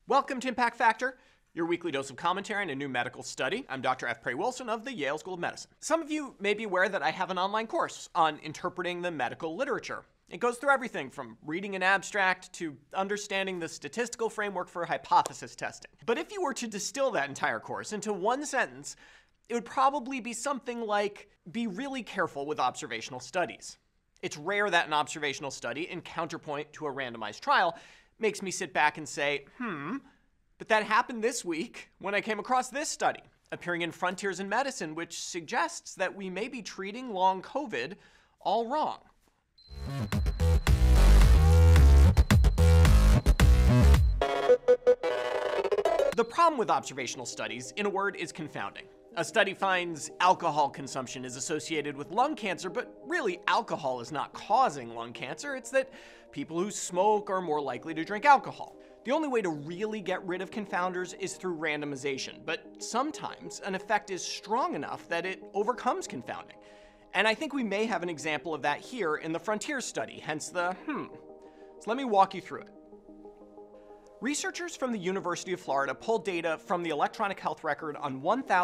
Welcome to Impact Factor, your weekly dose of commentary on a new medical study. I'm Dr. F. Prey Wilson of the Yale School of Medicine. Some of you may be aware that I have an online course on interpreting the medical literature. It goes through everything from reading an abstract to understanding the statistical framework for hypothesis testing. But if you were to distill that entire course into one sentence, it would probably be something like, be really careful with observational studies. It's rare that an observational study, in counterpoint to a randomized trial, makes me sit back and say, but that happened this week when I came across this study, appearing in Frontiers in Medicine, which suggests that we may be treating long COVID all wrong. The problem with observational studies, in a word, is confounding. A study finds alcohol consumption is associated with lung cancer, but really alcohol is not causing lung cancer. It's that people who smoke are more likely to drink alcohol. The only way to really get rid of confounders is through randomization, but sometimes an effect is strong enough that it overcomes confounding. And I think we may have an example of that here in the Frontiers study, hence the So let me walk you through it. Researchers from the University of Florida pulled data from the electronic health record on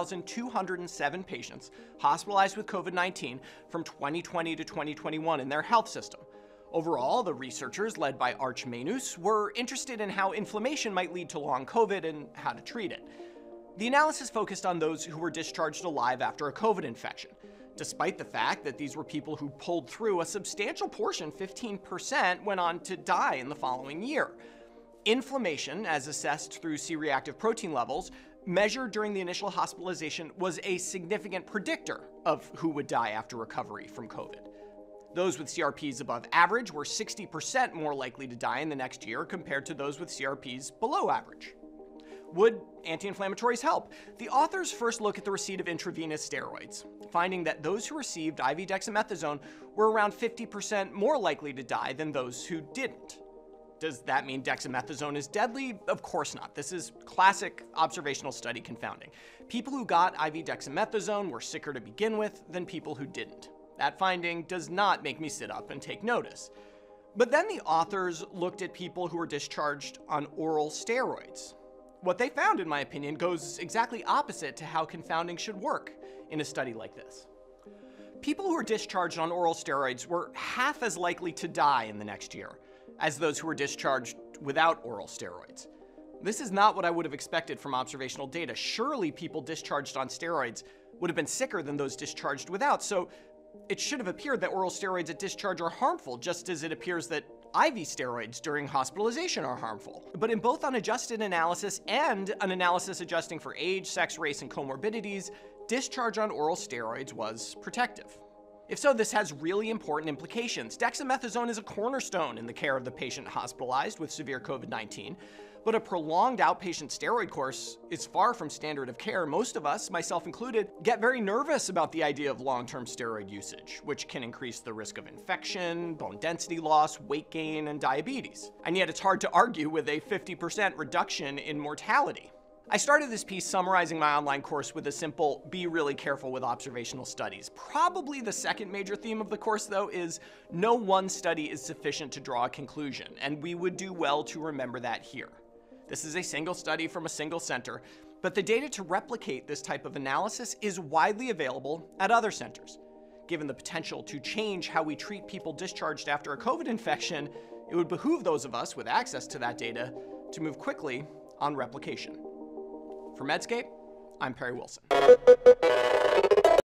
1,207 patients hospitalized with COVID-19 from 2020 to 2021 in their health system. Overall, the researchers, led by Arch Manus, were interested in how inflammation might lead to long COVID and how to treat it. The analysis focused on those who were discharged alive after a COVID infection. Despite the fact that these were people who pulled through, a substantial portion, 15%, went on to die in the following year. Inflammation, as assessed through C-reactive protein levels, measured during the initial hospitalization, was a significant predictor of who would die after recovery from COVID. Those with CRPs above average were 60% more likely to die in the next year compared to those with CRPs below average. Would anti-inflammatories help? The authors first look at the receipt of intravenous steroids, finding that those who received IV dexamethasone were around 50% more likely to die than those who didn't. Does that mean dexamethasone is deadly? Of course not. This is classic observational study confounding. People who got IV dexamethasone were sicker to begin with than people who didn't. That finding does not make me sit up and take notice. But then the authors looked at people who were discharged on oral steroids. What they found, in my opinion, goes exactly opposite to how confounding should work in a study like this. People who were discharged on oral steroids were half as likely to die in the next year as those who were discharged without oral steroids. This is not what I would have expected from observational data. Surely people discharged on steroids would have been sicker than those discharged without, so it should have appeared that oral steroids at discharge are harmful, just as it appears that IV steroids during hospitalization are harmful. But in both unadjusted analysis and an analysis adjusting for age, sex, race, and comorbidities, discharge on oral steroids was protective. If so, this has really important implications. Dexamethasone is a cornerstone in the care of the patient hospitalized with severe COVID-19, but a prolonged outpatient steroid course is far from standard of care. Most of us, myself included, get very nervous about the idea of long-term steroid usage, which can increase the risk of infection, bone density loss, weight gain, and diabetes. And yet it's hard to argue with a 50% reduction in mortality. I started this piece summarizing my online course with a simple, be really careful with observational studies. Probably the second major theme of the course, though, is no one study is sufficient to draw a conclusion, and we would do well to remember that here. This is a single study from a single center, but the data to replicate this type of analysis is widely available at other centers. Given the potential to change how we treat people discharged after a COVID infection, it would behoove those of us with access to that data to move quickly on replication. For Medscape, I'm Perry Wilson.